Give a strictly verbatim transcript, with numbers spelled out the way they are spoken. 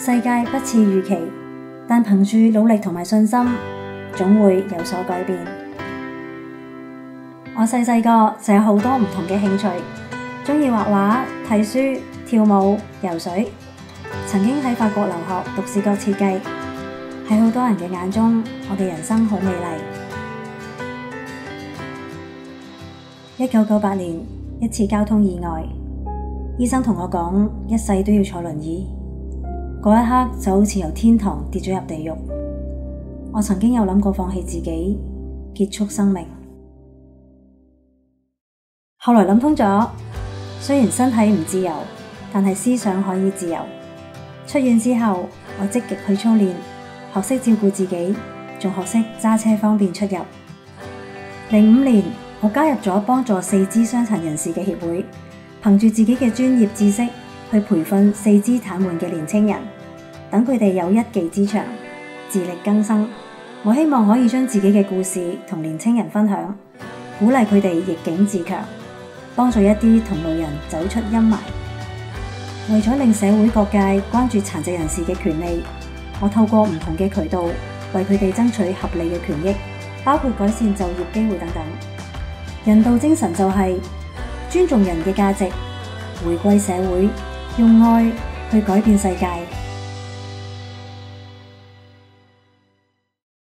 世界不似預期，但憑住努力同埋信心，總會有所改變。我細細個就有好多唔同嘅興趣，鍾意畫畫、睇書、跳舞、游水。曾經喺法國留學讀視覺設計，喺好多人嘅眼中，我嘅人生好美麗。一九九八年，一次交通意外，醫生同我講一世都要坐輪椅。嗰一刻就好似由天堂跌咗入地獄。我曾經有諗過放棄自己，結束生命。後來諗通咗，雖然身體唔自由，但係思想可以自由。出院之後，我積極去操練，學識照顧自己，仲學識揸車方便出入。零五年，我加入咗幫助四肢傷殘人士嘅協會，憑住自己嘅專業知識去培訓四肢癱瘓嘅年輕人，等佢哋有一技之長，自力更生。我希望可以將自己嘅故事同年輕人分享，鼓勵佢哋逆境自強，幫助一啲同路人走出陰霾。為咗令社會各界關注殘疾人士嘅權利，我透過唔同嘅渠道為佢哋爭取合理嘅權益，包括改善就業機會等等。人道精神就係尊重人嘅價值，回歸社會，用愛去改變世界。